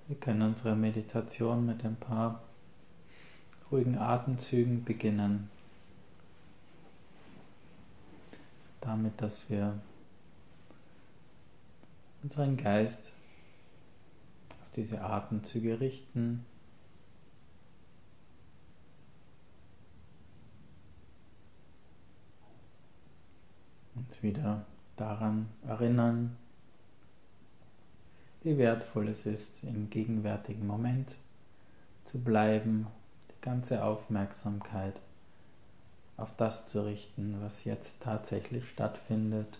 Wir können unsere Meditation mit ein paar ruhigen Atemzügen beginnen. Damit, dass wir unseren Geist auf diese Atemzüge richten. Uns wieder daran erinnern, wie wertvoll es ist, im gegenwärtigen Moment zu bleiben, die ganze Aufmerksamkeit auf das zu richten, was jetzt tatsächlich stattfindet.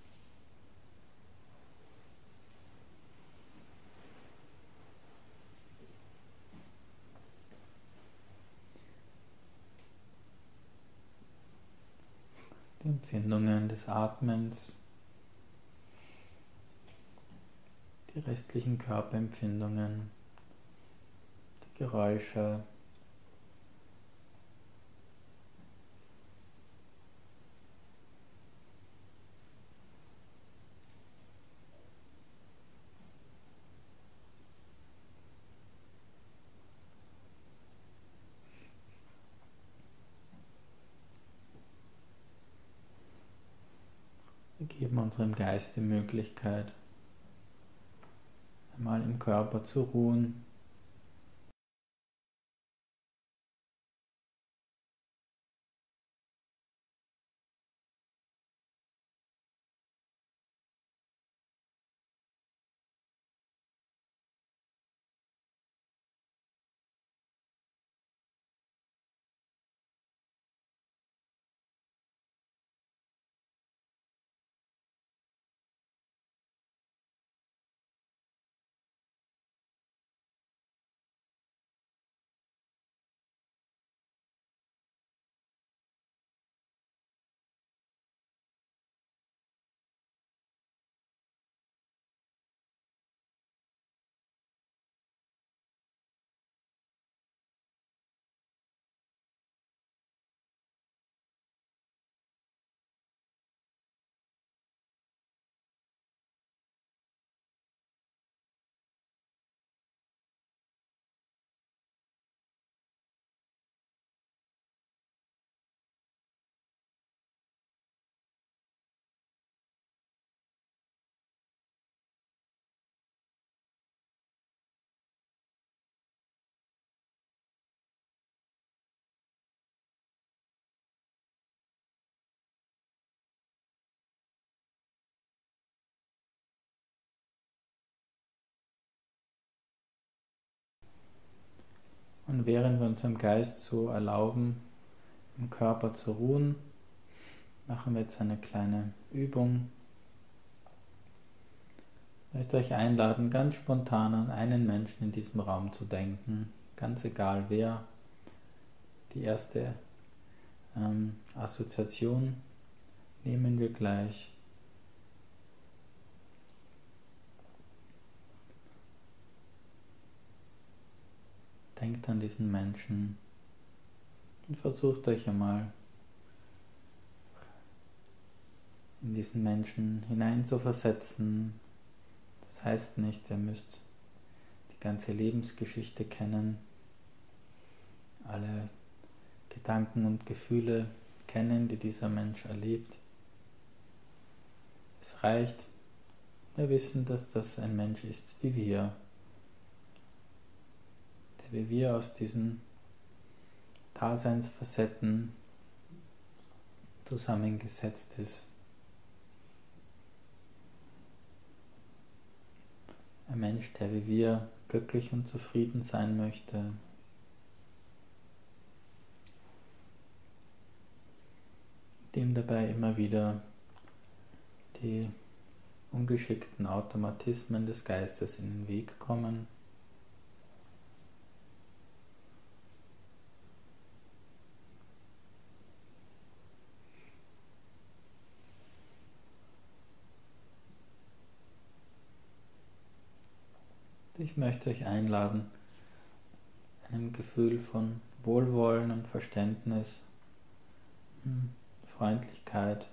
Die Empfindungen des Atmens, die restlichen Körperempfindungen, die Geräusche, wir geben unserem Geist die Möglichkeit, einmal im Körper zu ruhen. Und während wir unserem Geist so erlauben, im Körper zu ruhen, machen wir jetzt eine kleine Übung. Ich möchte euch einladen, ganz spontan an einen Menschen in diesem Raum zu denken, ganz egal wer. Die erste Assoziation nehmen wir gleich. Denkt an diesen Menschen und versucht euch einmal in diesen Menschen hineinzuversetzen. Das heißt nicht, ihr müsst die ganze Lebensgeschichte kennen, alle Gedanken und Gefühle kennen, die dieser Mensch erlebt. Es reicht, wir wissen, dass das ein Mensch ist wie wir, der wie wir aus diesen Daseinsfacetten zusammengesetzt ist. Ein Mensch, der wie wir glücklich und zufrieden sein möchte. Dem dabei immer wieder die ungeschickten Automatismen des Geistes in den Weg kommen. Ich möchte euch einladen, einem Gefühl von Wohlwollen und Verständnis, Freundlichkeit,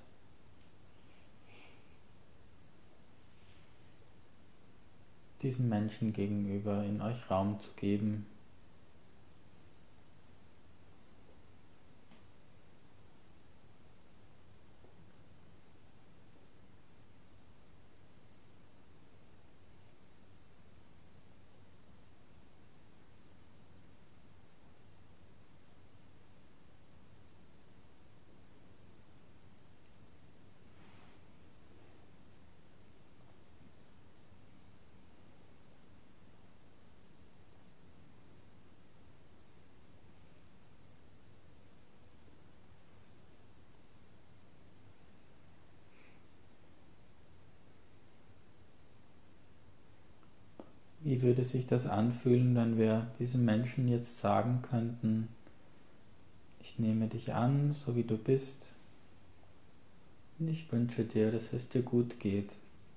diesem Menschen gegenüber in euch Raum zu geben. Wie würde sich das anfühlen, wenn wir diesem Menschen jetzt sagen könnten, ich nehme dich an, so wie du bist, und ich wünsche dir, dass es dir gut geht.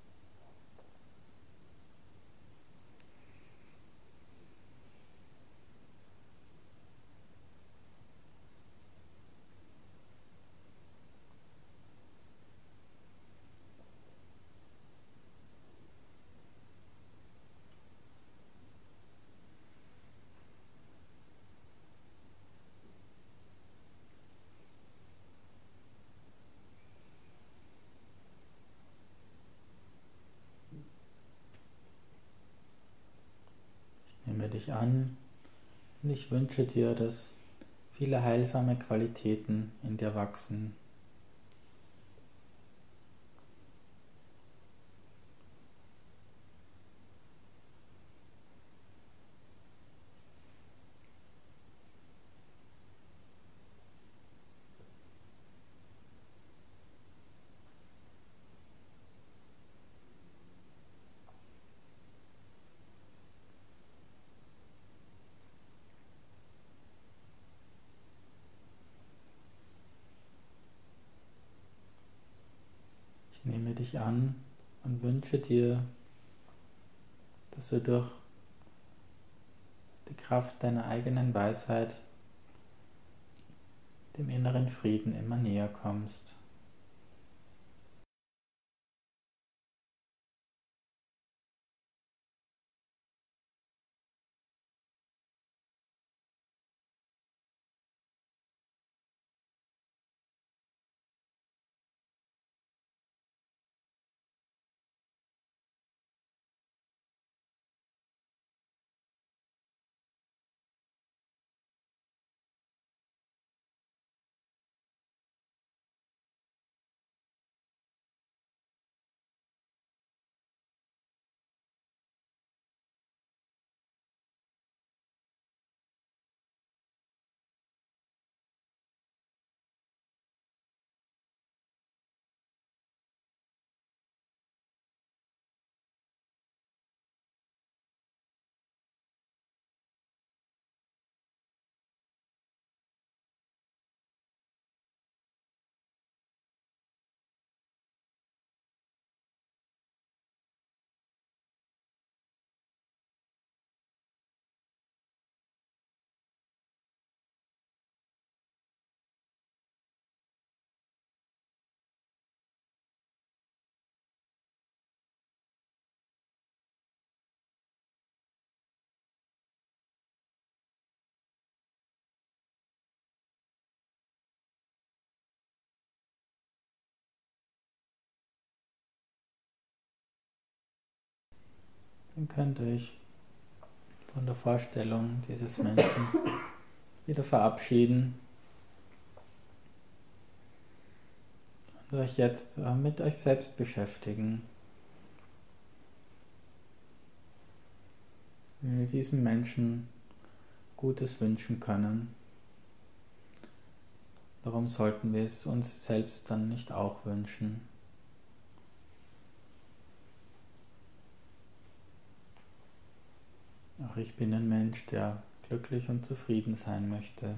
Nehme dich an und ich wünsche dir, dass viele heilsame Qualitäten in dir wachsen. Ich nehme dich an und wünsche dir, dass du durch die Kraft deiner eigenen Weisheit dem inneren Frieden immer näher kommst. Dann könnt ihr euch von der Vorstellung dieses Menschen wieder verabschieden und euch jetzt mit euch selbst beschäftigen. Wenn wir diesem Menschen Gutes wünschen können, warum sollten wir es uns selbst dann nicht auch wünschen? Auch ich bin ein Mensch, der glücklich und zufrieden sein möchte.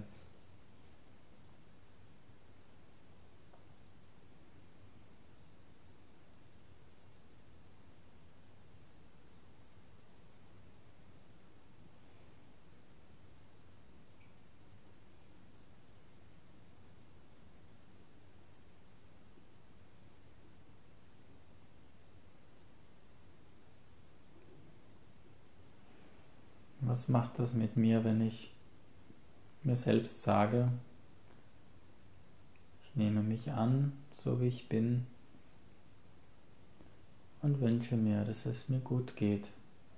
Was macht das mit mir, wenn ich mir selbst sage, ich nehme mich an, so wie ich bin, und wünsche mir, dass es mir gut geht.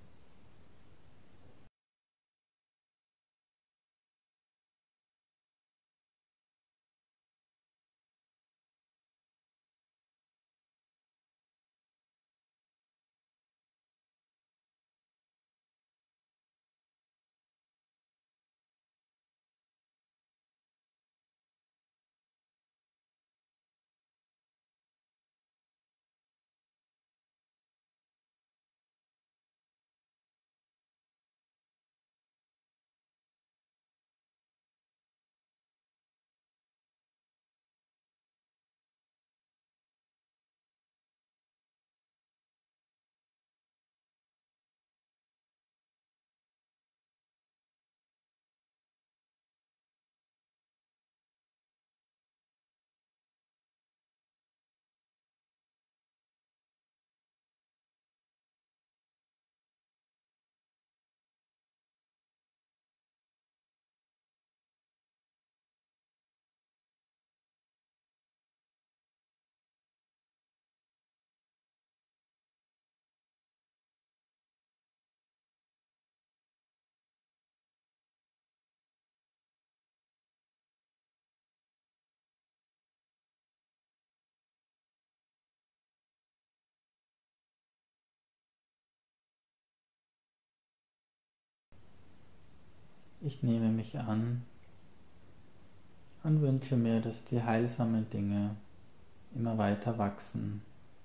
Ich nehme mich an und wünsche mir, dass die heilsamen Dinge immer weiter wachsen.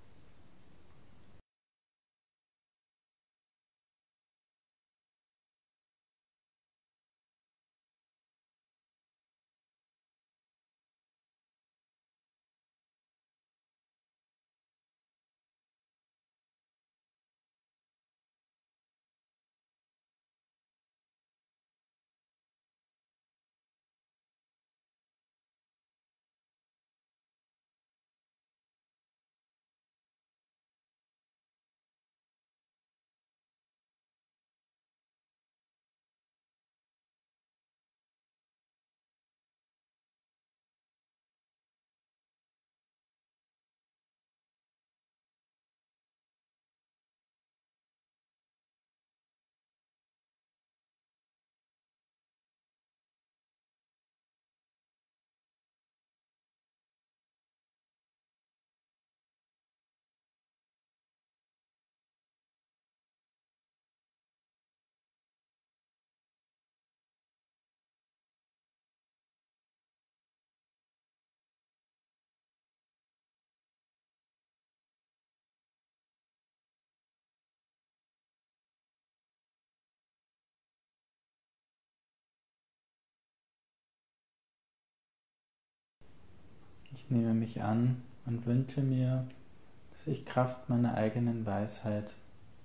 Ich nehme mich an und wünsche mir, dass ich Kraft meiner eigenen Weisheit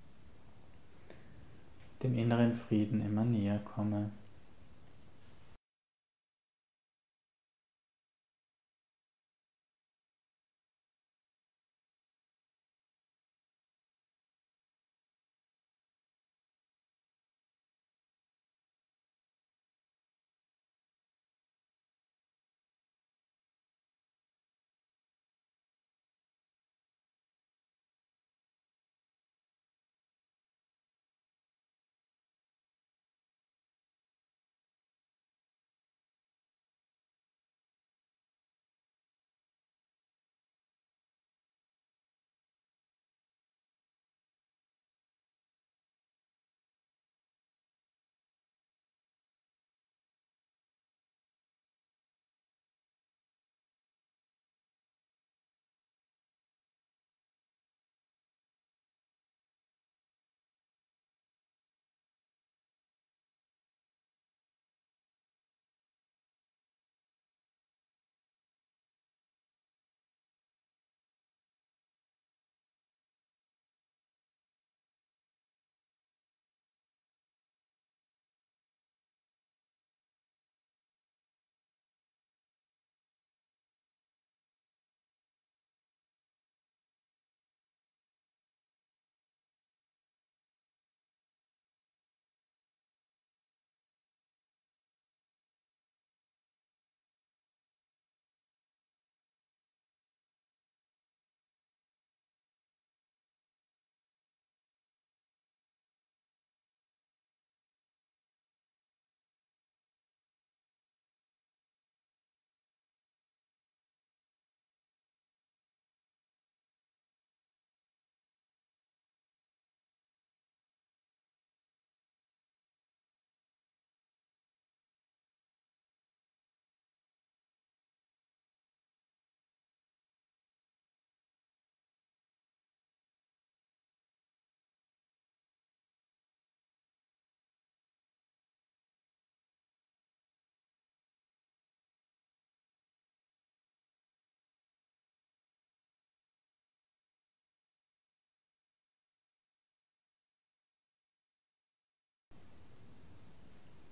dem inneren Frieden immer näher komme.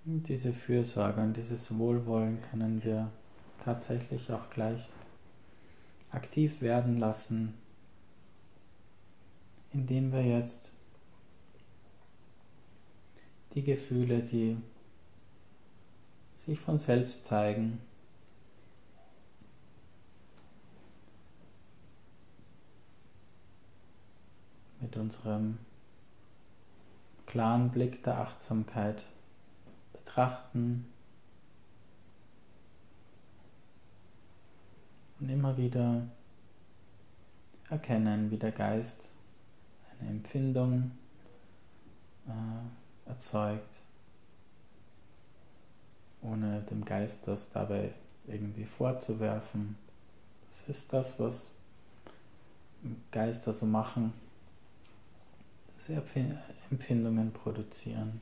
Und diese Fürsorge und dieses Wohlwollen können wir tatsächlich auch gleich aktiv werden lassen, indem wir jetzt die Gefühle, die sich von selbst zeigen, mit unserem klaren Blick der Achtsamkeit betrachten und immer wieder erkennen, wie der Geist eine Empfindung erzeugt, ohne dem Geist das dabei irgendwie vorzuwerfen. Das ist das, was Geister so machen, dass sie Empfindungen produzieren.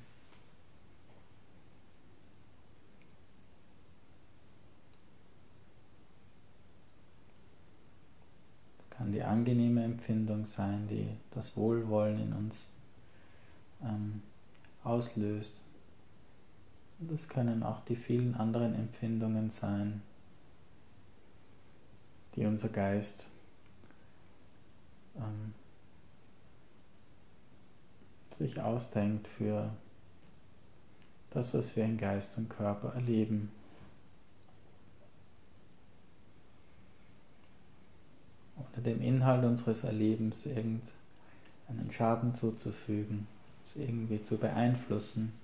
Das kann die angenehme Empfindung sein, die das Wohlwollen in uns auslöst. Das können auch die vielen anderen Empfindungen sein, die unser Geist sich ausdenkt für das, was wir in Geist und Körper erleben. Ohne dem Inhalt unseres Erlebens irgendeinen Schaden zuzufügen, es irgendwie zu beeinflussen.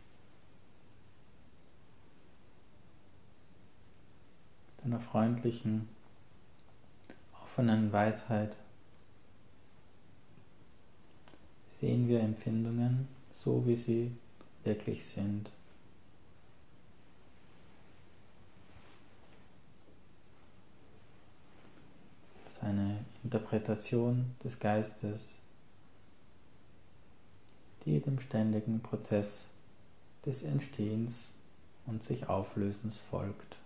Mit einer freundlichen, offenen Weisheit sehen wir Empfindungen so, wie sie wirklich sind. Das ist eine Interpretation des Geistes, die dem ständigen Prozess des Entstehens und sich Auflösens folgt.